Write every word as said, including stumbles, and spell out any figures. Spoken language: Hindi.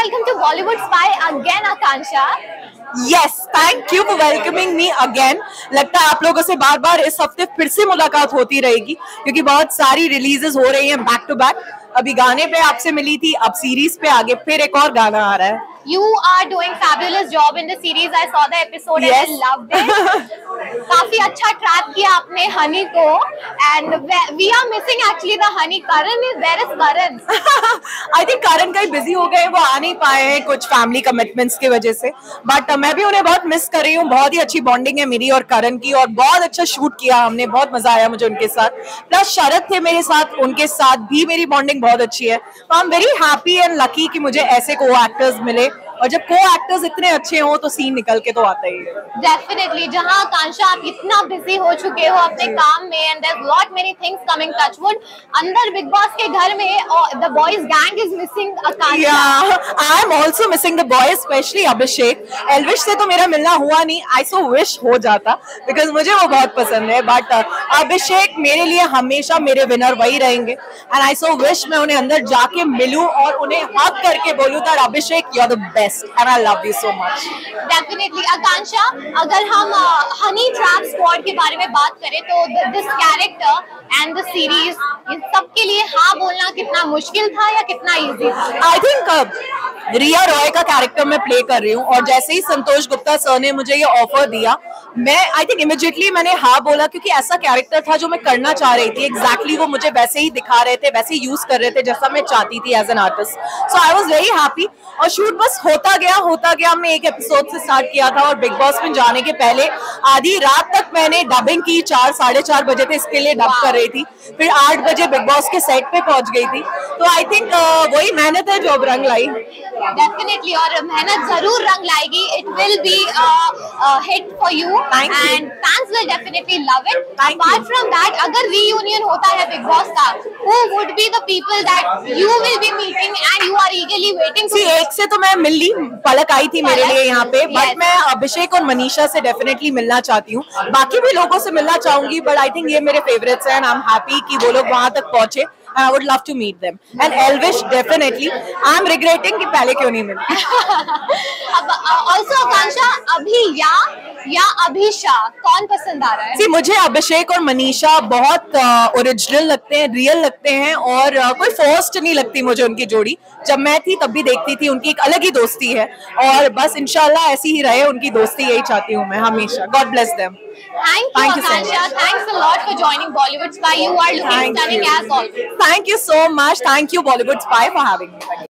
welcome to Bollywood Spy again, Akansha. Yes, thank you for welcoming me again. लगता है आप लोगों से बार बार इस हफ्ते फिर से मुलाकात होती रहेगी क्योंकि बहुत सारी रिलीजेस हो रही हैं बैक टू बैक। अभी गाने पे आपसे मिली थी, अब सीरीज पे आगे फिर एक और गाना आ रहा है। You are doing fabulous job in the series. I saw the episode yes. and I loved it. काफी अच्छा ट्रैप किया आपने हनी को and we are missing actually the honey. Karan is where is Karan? I think Karan कहीं बिजी हो गए, वो आ नहीं पाए हैं कुछ फैमिली कमिटमेंट्स की वजह से, बट uh, मैं भी उन्हें बहुत मिस कर रही हूँ। बहुत ही अच्छी बॉन्डिंग है मेरी और करण की और बहुत अच्छा शूट किया हमने, बहुत मजा आया मुझे उनके साथ। प्लस शरद थे मेरे साथ, उनके साथ भी मेरी बॉन्डिंग बहुत अच्छी है। तो I am very happy and lucky कि मुझे ऐसे को एक्टर्स मिले और जब को एक्टर्स इतने अच्छे हों तो सीन निकल के तो आता ही है। डेफिनेटली, जहां आकांक्षा आप इतना बिजी हो चुके हो अपने काम में and there lot many things coming touchwood, अंदर बिग बॉस के घर में the boys gang is missing Akanksha. I am also missing the boys, specially Abhishek. Elvish से तो मेरा मिलना हुआ नहीं, आई सो विश हो जाता बिकॉज मुझे वो बहुत पसंद है, बट uh, अभिषेक मेरे लिए हमेशा मेरे विनर वही रहेंगे एंड आई सो विश मैं उन्हें अंदर जाके मिलूं और उन्हें हक करके बोलूं that Abhishek you are the best and I love you so much. Definitely, Akanksha, अगर हम हनी ट्रैप स्क्वाड के बारे में बात करें तो this character and the series, इन सब के लिए हाँ बोलना कितना मुश्किल था या कितना इजी था? आई थिंक रिया रॉय का कैरेक्टर मैं प्ले कर रही हूँ और जैसे ही संतोष गुप्ता सर ने मुझे ये ऑफर दिया, मैं आई थिंक इमीडिएटली मैंने हाँ बोला क्योंकि ऐसा कैरेक्टर था जो मैं करना चाह रही थी। एग्जैक्टली exactly वो मुझे वैसे ही दिखा रहे थे, वैसे ही यूज कर रहे थे जैसा मैं चाहती थी as an artist. So I was very happy और शूट बस होता गया होता गया। हमने एक एपिसोड से स्टार्ट किया था और बिग बॉस में जाने के पहले आधी रात तक मैंने डबिंग की, चार साढ़े चार बजे थे इसके लिए डब कर रही थी, फिर आठ बजे बिग बॉस के सेट पे पहुंच गई थी। तो आई थिंक uh, वही मेहनत है जो अब रंग लाई। डेफिनेटली, और मेहनत जरूर रंग लाएगी। It will be hit for you and fans will definitely love it. Apart from that, अगर रीयूनियन होता है बिग बॉस का, who would be the people that you will be meeting and you are eagerly waiting for? एक से तो मैं मिल ली, पलक आई थी मेरे लिए यहाँ पे, बट मैं अभिषेक और मनीषा से डेफिनेटली मिलना चाहती हूँ। बाकी भी लोगों से मिलना चाहूंगी, बट आई थिंक ये मेरे फेवरेट्स हैं एंड आई एम हैप्पी कि वो लोग वहां तक पहुंचे। I would love to meet them and Elvish definitely. I am regretting कि पहले क्यों नहीं मिली। अब also आकांक्षा, अभी या या अभिषा कौन पसंद आ रहा है? See, मुझे अभिषेक और मनीषा बहुत ओरिजिनल uh, लगते हैं, रियल लगते हैं और uh, कोई फोर्स्ड नहीं लगती मुझे उनकी जोड़ी। जब मैं थी तब भी देखती थी, उनकी एक अलग ही दोस्ती है और बस इंशाल्लाह ऐसी ही रहे उनकी दोस्ती, यही चाहती हूँ मैं हमेशा। God bless them. Thank you, Thank you so Akansha. much. Thanks a lot for joining Bollywood Spy. You are looking Thank stunning you. as always. Thank you so much. Thank you, Bollywood Spy, for having me.